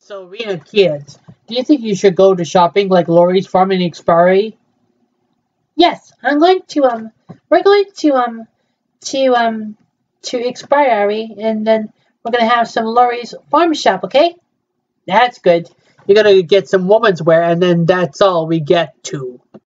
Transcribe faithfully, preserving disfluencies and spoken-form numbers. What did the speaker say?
So, Rena, kids, do you think you should go to shopping like Lori's farm in Ikspiari? Yes, I'm going to um. We're going to um to um to Ikspiari, and then we're gonna have some Lori's farm shop. Okay? That's good. You're gonna get some woman's wear, and then that's all we get to.